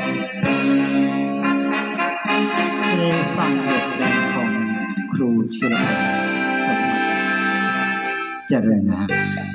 ได้ฟังบทเพลงของครูชุลพันธ์เจริญนะ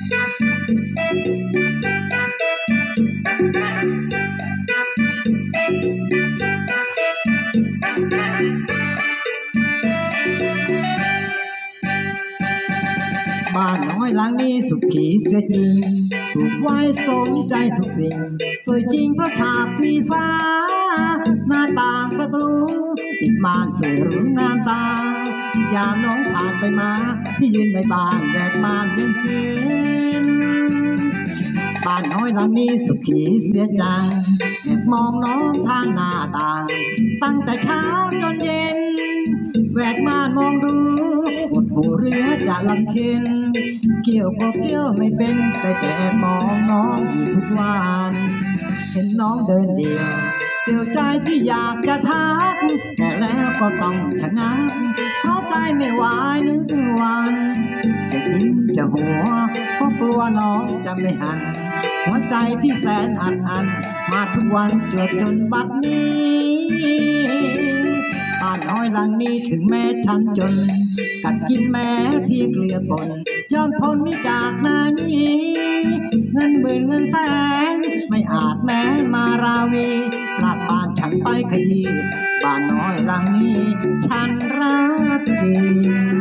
บ้านน้อยหลังนี้สุขีเสียจริงถูกไว้สมใจทุกสิ่งสวยจริงเพราะฉาบสีฟ้าหน้าต่างประตูติดม่านสวยหรูงามตายามน้องผ่านไปมาที่ยืนในบ้านแดดม่านเย็นเย็นบ้านน้อยหลังนี้สุขีเสียจังแอบมองน้องทางหน้าต่างตั้งแต่เช้าจนเย็นแวกม่านมองดูหดหูเรือจะลำเค็นเกี่ยวก็เกี่ยวไม่เป็นแต่มองน้องอยู่ทุกวันเห็นน้องเดินเดี่ยวเกี่ยวใจที่อยากจะทักแต่แล้วก็ต้องชะงักเพราะใจไม่ไหวนึกวันจะยิ้มจะหัวเพราะกลัวน้องจะไม่หันหัวใจที่แสนอัดอันมาทุกวันจนบัดนี้บ้านน้อยหลังนี้ถึงแม้ฉันจนกัดกินแม้เพียงเกลือป่นยอมทนไม่จากหน้านี้เงินหมื่นเงินแสนไม่อาจแม้มาราวีกลับบ้านฉันไปขยี้บ้านน้อยหลังนี้ฉันรักจริง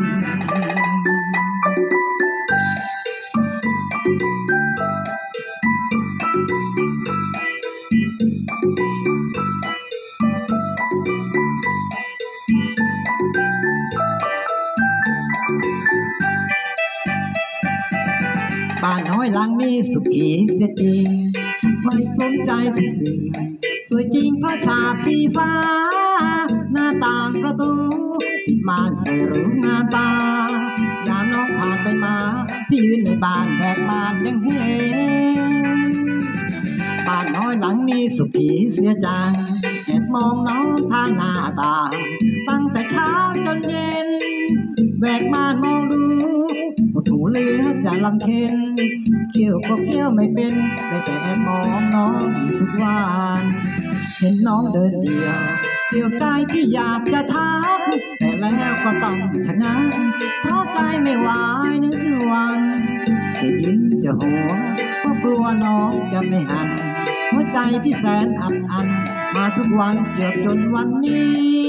บ้านน้อยหลังนี้สุขีเสียจริงไม่สนใจสิ่งสวยจริงเพราะฉาบสีฟ้าหน้าต่างประตูติดม่านสวยหรูงามตายามน้องผ่านไปมาที่ยืนในบ้านแบกบ้านยังเห็นบ้านน้อยหลังนี้สุขีเสียจังแอบมองน้องทางหน้าต่างตั้งแต่เช้าจนเย็นแบกม่านมองดูถูเรือจะลำเค็นเกี่ยวก็เกี่ยวไม่เป็นแต่มองน้องอยู่ทุกวันเห็นน้องเดินเดี่ยวเกี่ยวใจที่อยากจะทักแต่แล้วก็ต้องชะงักเพราะใจไม่ไหวนึกวันจะยิ้มจะหัวเพราะกลัวน้องจะไม่หันหัวใจที่แสนอัดอันมาทุกวันจนวันนี้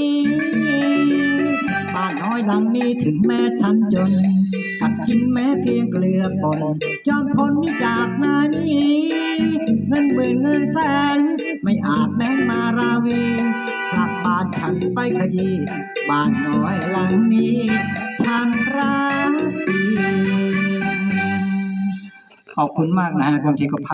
บ้านน้อยหลังนี้ถึงแม้ฉันจนกัดกินแม้เพียงเกลือป่นยอมทนไม่จากหน้านี้เงินหมื่นเงินแสนไม่อาจแม้มาราวีกลับบ้านฉันไปขยี้บ้านน้อยหลังนี้ฉันรักจริงขอบคุณมากนะฮะบางทีก็